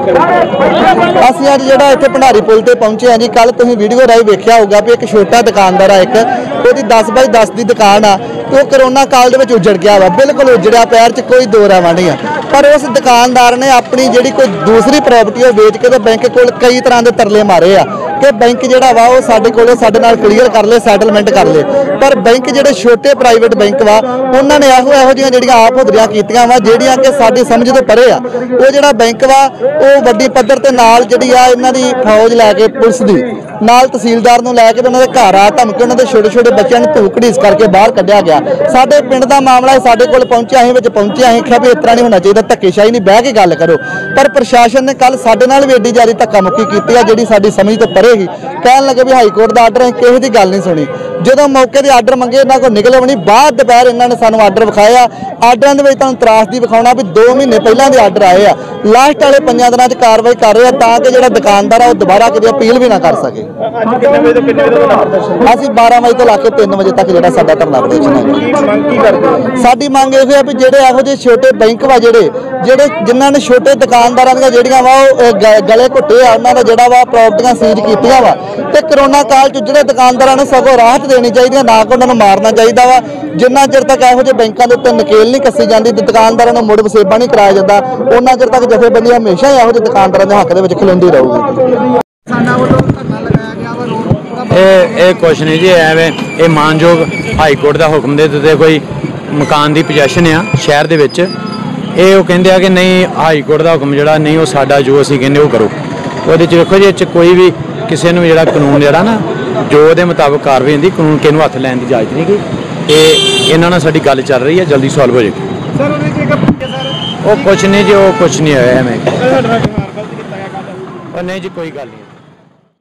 ਅਸੀਂ ਅੱਜ ਜਿਹੜਾ ਇੱਥੇ ਭੰਡਾਰੀ ਪੁਲ ਤੇ पहुंचे हैं जी। कल तुसीं वीडियो राही वेख्या होगा भी एक छोटा दुकानदार है, एक उसकी 10 बाई 10 की दुकान आ, तो करोना काल दे विच उजड़ गया वा, बिल्कुल उजड़िया, पैर च कोई दो रावा नहीं है। पर उस दुकानदार ने अपनी जिहड़ी कोई दूसरी प्रॉपर्टी बेच के तो बैंक कोल कई तरह के तरले मारे आ कि बैंक जिहड़ा वा वो साडे कोल साडे नाल क्लीयर कर ले, सैटलमेंट कर ले। पर बैंक जिहड़े छोटे प्राइवेट बैंक वा उन्होंने ਇਹੋ ਜਿਹੀਆਂ ਜਿਹੜੀਆਂ ਆਪ ਹੁਦਰੀਆਂ ਕੀਤੀਆਂ ਵਾ ਜਿਹੜੀਆਂ ਕਿ ਸਾਡੀ ਸਮਝ ਤੋਂ ਪਰੇ ਆ। ਉਹ ਜਿਹੜਾ ਬੈਂਕ ਵਾ ਉਹ ਵੱਡੀ ਪੱਧਰ ਤੇ ਨਾਲ ਜਿਹੜੀ ਆ ਇਹਨਾਂ ਦੀ ਫੌਜ ਲੈ ਕੇ ਪੁਲਿਸ ਦੀ ਨਾਲ ਤਹਿਸੀਲਦਾਰ ਨੂੰ ਲੈ ਕੇ ਉਹਨਾਂ ਦੇ ਘਰ ਆ ਧਮਕੀ ਉਹਨਾਂ ਦੇ ਛੋਟੇ ਛੋਟੇ ਬੱਚਿਆਂ ਨੂੰ ਧੂਕ ਢੀਸ ਕਰਕੇ ਬਾਹਰ ਕੱਢਿਆ ਗਿਆ। ਸਾਡੇ ਪਿੰਡ ਦਾ ਮਾਮਲਾ ਸਾਡੇ ਕੋਲ ਪਹੁੰਚਿਆ, ਅਸੀਂ ਵਿੱਚ ਪਹੁੰਚੇ, ਅਸੀਂ ਕਿਹਾ ਵੀ ਇਸ ਤਰ੍ਹਾਂ ਨਹੀਂ ਹੋਣਾ ਚਾਹੀਦਾ, ਧੱਕੇਸ਼ਾਹੀ ਨਹੀਂ, ਬਹਿ ਕੇ ਗੱਲ ਕਰੋ। ਪਰ ਪ੍ਰਸ਼ਾਸਨ ਨੇ ਕੱਲ ਸਾਡੇ ਨਾਲ ਵੀ ਐਡੀ ਜ਼ਿਆਦਾ ਧੱਕਾ ਮੁੱਕੀ ਕੀਤੀ ਆ ਜਿਹੜੀ ਸਾਡੀ ਸਮਝ ਤੋਂ ਪਰੇ ਹੀ। ਕਹਿਣ ਲੱਗੇ ਵੀ ਹਾਈ ਕੋਰਟ ਦਾ ਆਰਡਰ, ਅਸੀਂ ਕਿਸੇ ਦੀ ਗੱਲ ਨਹੀਂ ਸੁਣੀ। ਜਦੋਂ ਮੌਕੇ ਦੇ ਆਰਡਰ ਮੰਗੇ ਇਹਨਾਂ ਕੋਲ ਨਿਕਲੇ ਵੀ ਨਹੀਂ। ਬਾਅਦ ਦੁਪਹਿਰ ਇਹਨਾਂ ਨੇ ਸਾਨੂੰ ਆਰਡਰ ਵਿਖਾਇਆ। ਆਰਡਰਾਂ ਦੇ ਵਿੱਚ ਤੁਹਾਨੂੰ ਤਰਾਸਦੀ ਵਿਖਾਉਣਾ ਵੀ 2 ਮਹੀਨੇ ਪਹਿਲਾਂ ਦੇ ਆਰਡਰ ਆਏ ਆ, ਲਾਸਟ ਵਾਲੇ 5 ਦਿਨਾਂ 'ਚ ਕਾਰਵਾਈ ਕਰ ਰਹੇ ਆ ਤਾਂ ਕਿ ਜਿਹੜਾ ਦੁਕਾਨਦਾਰ ਆ ਉਹ ਦੁਬਾਰਾ ਕਦੇ ਅਪੀਲ ਵੀ ਨਾ ਕਰ ਸਕੇ। ਅਸੀਂ 12 ਵਜੇ ਤੋਂ ਲਾ ਕੇ 3 ਵਜੇ ਤੱਕ ਜਿਹੜਾ ਸਾਡਾ ਧਰਨਾ ਪ੍ਰਦਰਸ਼ਨ ਹੈ। ਸਾਡੀ ਮੰਗ ਇਹ ਹੈ ਵੀ ਜਿਹੜੇ ਇਹੋ ਜਿਹੇ ਛੋਟੇ ਬੈਂਕ ਵਾ ਜਿਹੜੇ ਜਿਨ੍ਹਾਂ ਨੇ ਛੋਟੇ ਦੁਕਾਨਦਾਰਾਂ ਦੀਆਂ ਜਿਹੜੀਆਂ ਵਾ ਉਹ ਗਲੇ ਘੁੱਟੇ ਆ, ਉਹਨਾਂ ਦਾ ਜਿਹੜਾ ਵਾ ਪ੍ਰਾਪਰਟੀਆਂ ਸੀਜ਼ ਕੀਤੀਆਂ ਵਾ, ਤੇ ਕਰੋਨਾ ਕਾਲ 'ਚ ਜਿਹੜੇ ਦੁਕਾਨਦਾਰਾਂ ਨੂੰ ਸਗੋਂ ਰਾਹਤ ਦੇਣੀ ਚਾਹੀਦੀ, ਨਾ ਕਿ ਉਹਨਾਂ ਨੂੰ ਮਾਰਨਾ ਚਾਹੀਦਾ ਵਾ। ਜਿੰਨਾ ਚਿਰ ਤੱਕ ਇਹੋ ਜਿਹੇ ਬੈਂਕਾਂ ਦੇ ਉੱਤੇ ਨਕੇਲ ਨਹੀਂ ਕੱਸੀ ਜਾਂਦੀ ਤੇ ਦੁਕਾਨਦਾਰਾਂ ਨੂੰ ਮੁੜ ਵਸੇਬਾ ਨਹੀਂ ਕਰਾਇਆ ਜਾਂਦਾ, ਉਹਨਾਂ ਚਿਰ ਤੱਕ ਜਥੇਬੰਦੀ ਹਮੇਸ਼ਾ ਹੀ ਇਹੋ ਜਿਹੇ ਦੁਕਾਨਦਾਰਾਂ ਦੇ ਹੱਕ ਦੇ ਵਿੱਚ ਖਲੋਂਦੀ ਰਹੂਗੀ। ਇਹ ਕੁਛ नहीं जी, ਐਵੇਂ ਇਹ ਮਾਨਯੋਗ ਹਾਈ ਕੋਰਟ ਦਾ ਹੁਕਮ ਦੇ ਦਿੱਤੇ ਕੋਈ ਮਕਾਨ ਦੀ ਪੋਜੈਸ਼ਨ ਆ ਸ਼ਹਿਰ ਦੇ ਵਿੱਚ, ਇਹ ਉਹ ਕਹਿੰਦੇ ਆ ਕਿ ਨਹੀਂ ਹਾਈ ਕੋਰਟ ਦਾ ਹੁਕਮ ਜਿਹੜਾ ਨਹੀਂ ਉਹ ਸਾਡਾ ਜੋ ਅਸੀਂ ਕਹਿੰਦੇ ਉਹ ਕਰੋ। ਉਹਦੇ 'ਚ ਵੇਖੋ ਜੀ, ਇਹ 'ਚ ਕੋਈ ਵੀ ਕਿਸੇ ਨੂੰ ਜਿਹੜਾ ਕਾਨੂੰਨ ਜਿਹੜਾ ਨਾ ਜੋ ਉਹਦੇ ਮੁਤਾਬਕ ਕਾਰਵਾਈ ਹੁੰਦੀ, ਕਾਨੂੰਨ ਕਿਹਨੂੰ ਹੱਥ ਲੈਣ ਦੀ ਇਜਾਜ਼ਤ ਨਹੀਂ ਗੀ। ਤੇ ਇਹਨਾਂ ਨਾਲ ਸਾਡੀ ਗੱਲ ਚੱਲ ਰਹੀ ਹੈ, ਜਲਦੀ ਸੋਲਵ ਹੋ ਜਾਏਗੀ। ਉਹ ਕੁਛ ਨਹੀਂ ਜੀ, ਉਹ ਕੁਛ ਨਹੀਂ ਹੋਇਆ ਐਵੇਂ। ਉਹ ਨਹੀਂ ਜੀ, ਕੋਈ ਗੱਲ ਨਹੀਂ।